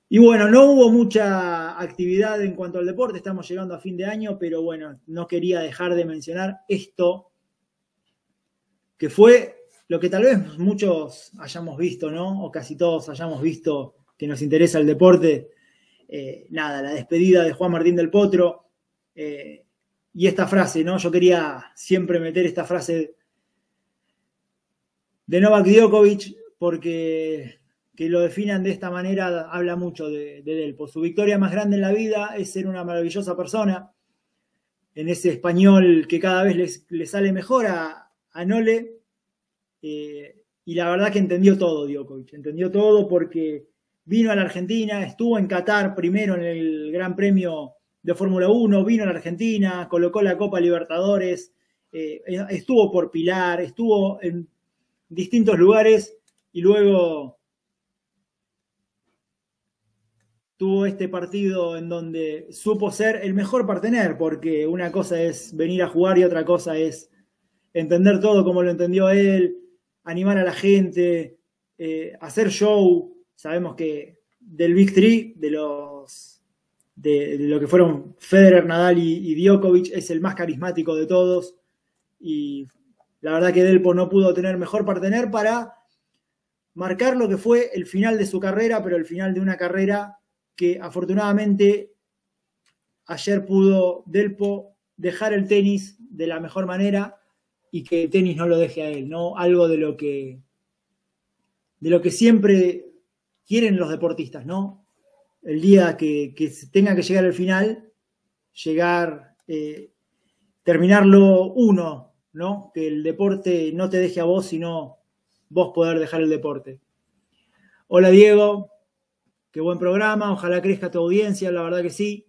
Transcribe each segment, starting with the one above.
Y bueno, no hubo mucha actividad en cuanto al deporte, estamos llegando a fin de año, pero bueno, no quería dejar de mencionar esto, que fue lo que tal vez muchos hayamos visto, ¿no? O casi todos hayamos visto que nos interesa el deporte. Nada, la despedida de Juan Martín del Potro. Y esta frase, ¿no? Yo quería siempre meter esta frase de Novak Djokovic porque que lo definan de esta manera habla mucho de él. Por su victoria más grande en la vida es ser una maravillosa persona. En ese español que cada vez le sale mejor a Nole. Y la verdad que entendió todo Djokovic. Entendió todo porque vino a la Argentina, estuvo en Qatar primero en el Gran Premio de Fórmula 1, vino a la Argentina, colocó la Copa Libertadores, estuvo por Pilar, estuvo en distintos lugares y luego tuvo este partido en donde supo ser el mejor partener, porque una cosa es venir a jugar y otra cosa es entender todo como lo entendió él, animar a la gente, hacer show. Sabemos que del Big Three, de lo que fueron Federer, Nadal y Djokovic, es el más carismático de todos. Y la verdad que Delpo no pudo tener mejor partener para marcar lo que fue el final de su carrera, pero el final de una carrera que afortunadamente ayer pudo Delpo dejar el tenis de la mejor manera y que el tenis no lo deje a él, ¿no? Algo de lo que siempre quieren los deportistas, ¿no? El día que tenga que llegar al final, terminarlo uno, ¿no? Que el deporte no te deje a vos, sino vos poder dejar el deporte. Hola Diego, qué buen programa, ojalá crezca tu audiencia, la verdad que sí.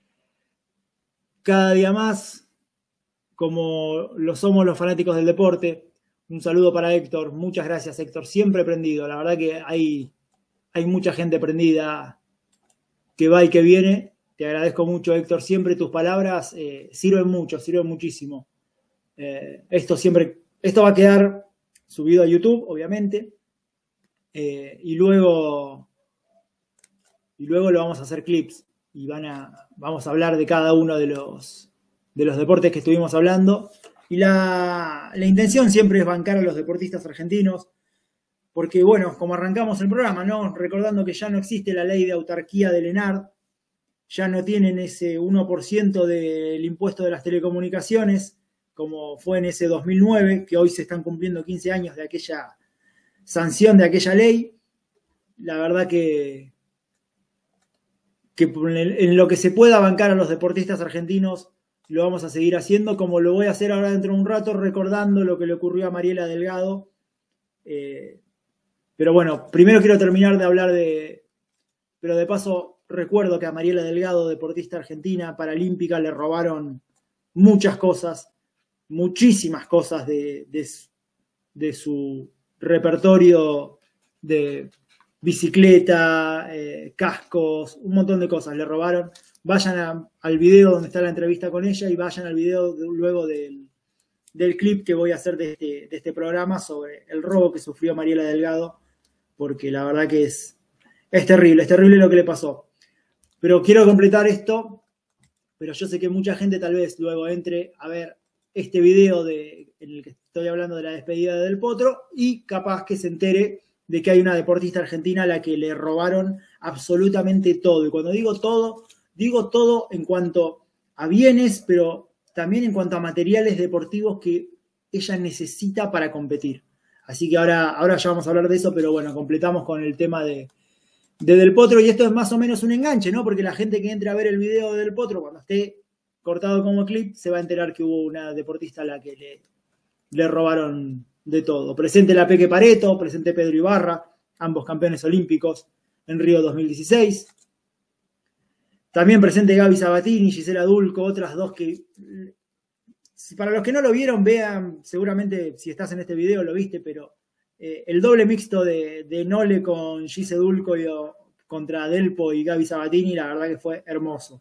Cada día más, como lo somos los fanáticos del deporte. Un saludo para Héctor, muchas gracias Héctor, siempre prendido, la verdad que hay mucha gente prendida que va y que viene. Te agradezco mucho Héctor, siempre tus palabras sirven mucho, sirven muchísimo. Esto va a quedar subido a YouTube, obviamente, y luego lo vamos a hacer clips y vamos a hablar de cada uno de los deportes que estuvimos hablando. Y la intención siempre es bancar a los deportistas argentinos, porque bueno, como arrancamos el programa, ¿no? Recordando que ya no existe la ley de autarquía del ENARD, ya no tienen ese 1% del impuesto de las telecomunicaciones, como fue en ese 2009, que hoy se están cumpliendo 15 años de aquella sanción de aquella ley. La verdad que en lo que se pueda bancar a los deportistas argentinos, lo vamos a seguir haciendo, como lo voy a hacer ahora dentro de un rato, recordando lo que le ocurrió a Mariela Delgado. Pero bueno, primero quiero terminar de hablar pero de paso recuerdo que a Mariela Delgado, deportista argentina, paralímpica, le robaron muchas cosas, muchísimas cosas de su repertorio de bicicleta, cascos, un montón de cosas le robaron. Vayan al video donde está la entrevista con ella y vayan al video luego del clip que voy a hacer de este programa sobre el robo que sufrió Mariela Delgado, porque la verdad que es terrible lo que le pasó. Pero quiero completar esto, pero yo sé que mucha gente tal vez luego entre a ver este video en el que estoy hablando de la despedida Del Potro y capaz que se entere de que hay una deportista argentina a la que le robaron absolutamente todo. Y cuando digo todo en cuanto a bienes, pero también en cuanto a materiales deportivos que ella necesita para competir. Así que ahora ya vamos a hablar de eso, pero bueno, completamos con el tema de Del Potro, y esto es más o menos un enganche, ¿no? Porque la gente que entre a ver el video de Del Potro, cuando esté cortado como clip, se va a enterar que hubo una deportista a la que le robaron de todo. Presente la Peque Pareto, presente Pedro Ibarra, ambos campeones olímpicos en Río 2016. También presente Gaby Sabatini, Gisela Dulco, otras dos que, para los que no lo vieron, vean, seguramente si estás en este video lo viste, pero el doble mixto de Nole con Gise Dulco contra Delpo y Gaby Sabatini, la verdad que fue hermoso.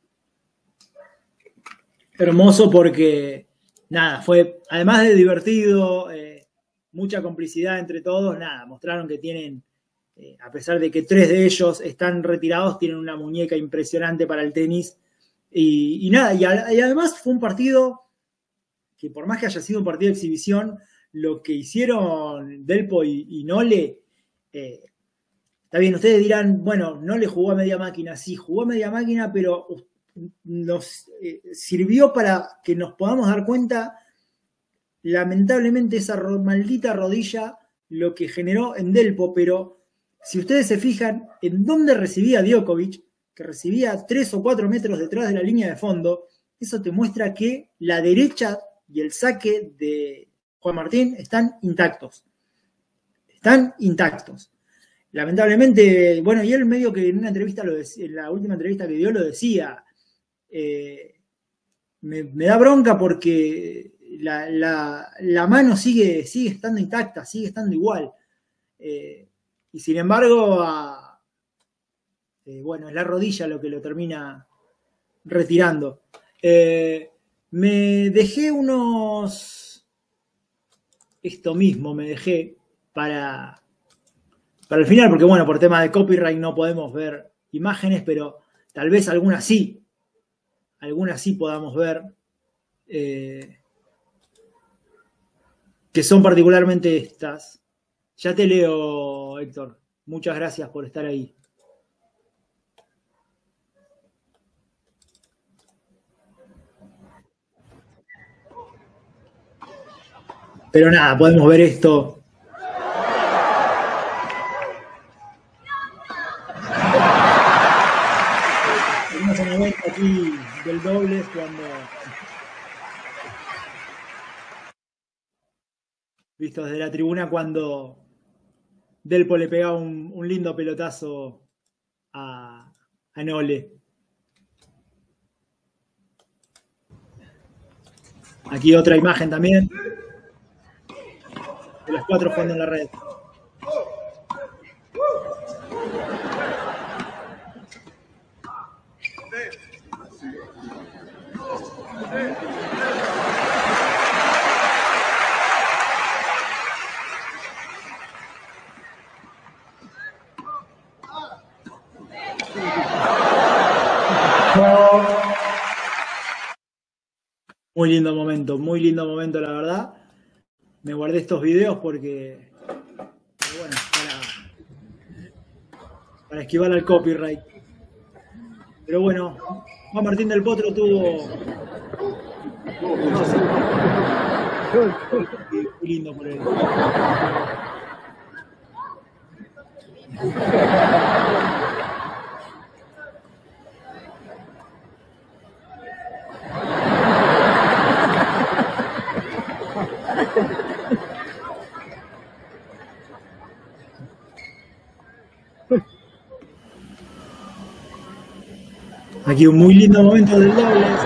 Hermoso porque, nada, fue, además de divertido, mucha complicidad entre todos, nada, mostraron que tienen A pesar de que 3 de ellos están retirados, tienen una muñeca impresionante para el tenis. Y nada, y además fue un partido que por más que haya sido un partido de exhibición, lo que hicieron Delpo y Nole, está bien, ustedes dirán, bueno, Nole jugó a media máquina, sí, jugó a media máquina, pero nos sirvió para que nos podamos dar cuenta, lamentablemente, esa maldita rodilla, lo que generó en Delpo, pero si ustedes se fijan en dónde recibía Djokovic, que recibía 3 o 4 metros detrás de la línea de fondo, eso te muestra que la derecha y el saque de Juan Martín están intactos. Están intactos. Lamentablemente, bueno, y él medio que en una entrevista, en la última entrevista que dio, lo decía, me da bronca porque la mano sigue estando intacta, sigue estando igual. Y sin embargo, bueno, es la rodilla lo que lo termina retirando. Me dejé esto mismo me dejé para el final, porque bueno, por tema de copyright no podemos ver imágenes, pero tal vez algunas sí podamos ver, que son particularmente estas. Ya te leo, Héctor. Muchas gracias por estar ahí. Pero nada, podemos ver esto. Tenemos un evento aquí del dobles cuando, visto desde la tribuna, cuando Delpo le pegaba un lindo pelotazo a Nole. Aquí otra imagen también de los 4 jugando en la red. Muy lindo momento, la verdad. Me guardé estos videos porque, bueno, para esquivar al copyright. Pero bueno, Juan Martín del Potro tuvo... Muy lindo por él. Aquí un muy lindo momento del dobles.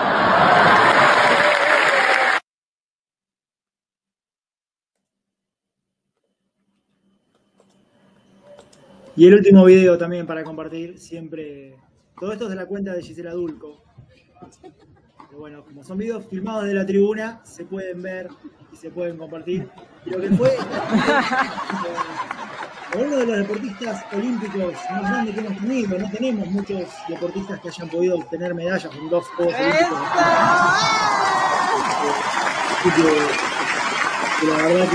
Y el último video también para compartir, siempre. Todo esto es de la cuenta de Gisela Dulco. Pero bueno, como son videos filmados de la tribuna, se pueden ver y se pueden compartir. Y lo que fue uno de los deportistas olímpicos más grandes que hemos tenido. No tenemos muchos deportistas que hayan podido obtener medallas en 2 Juegos Olímpicos. Así que la verdad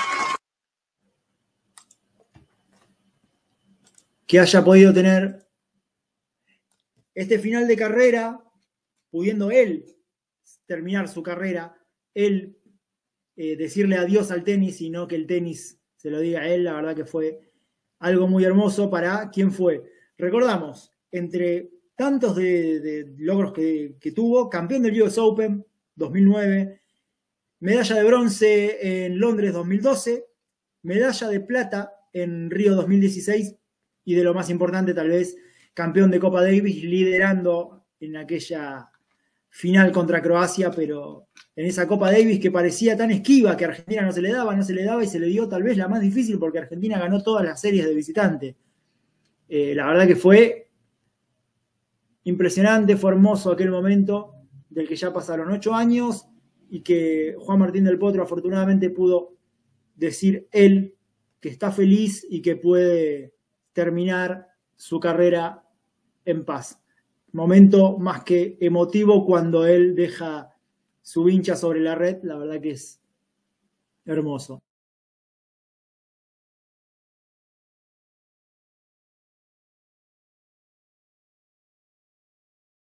que haya podido tener este final de carrera, pudiendo él terminar su carrera, él decirle adiós al tenis y no que el tenis se lo diga a él, la verdad que fue algo muy hermoso para quien fue. Recordamos, entre tantos de logros que tuvo, campeón del US Open 2009, medalla de bronce en Londres 2012, medalla de plata en Río 2016 y de lo más importante tal vez, campeón de Copa Davis, liderando en aquella final contra Croacia, pero en esa Copa Davis que parecía tan esquiva que a Argentina no se le daba y se le dio tal vez la más difícil porque Argentina ganó todas las series de visitante. La verdad que fue impresionante, fue hermoso aquel momento del que ya pasaron 8 años y que Juan Martín del Potro afortunadamente pudo decir él que está feliz y que puede terminar su carrera en paz. Momento más que emotivo cuando él deja su vincha sobre la red, la verdad que es hermoso.